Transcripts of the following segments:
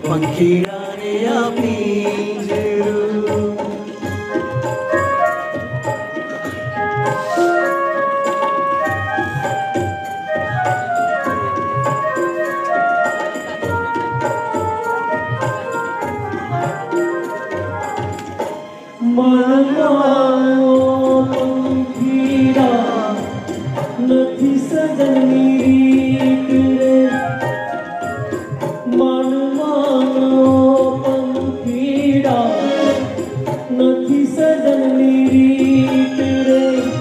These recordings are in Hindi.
पंखीड़ा रे आ पिंजरू। मानो पंखीड़ा नथी सजनी रीत रे, मानो पंखीड़ा नथी सजनी रीत रे,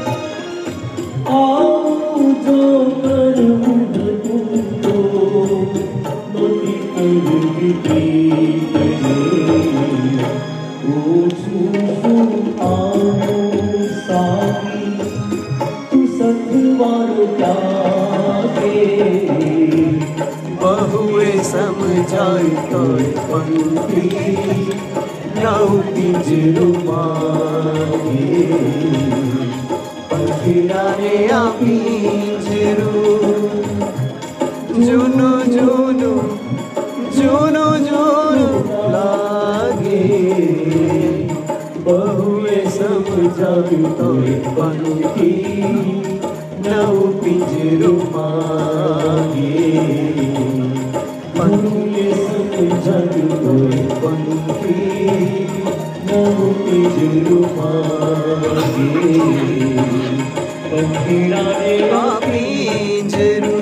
आओ जो करूं तुमको नथी करगी प्रीत रे। बहुए समझाई तो पंखी नाउ पिंजरू मांगे। पंखीड़ा रे आ पिंजरू। जुनू जुनू जुनू जुनू लागे, बहुए समझाई तो पंखी नाउ पिंजरू मांगे। बहुए समझाई तो पंखी नाउ पिंजरू मांगे। पंखीड़ा रे आ पिंजरू।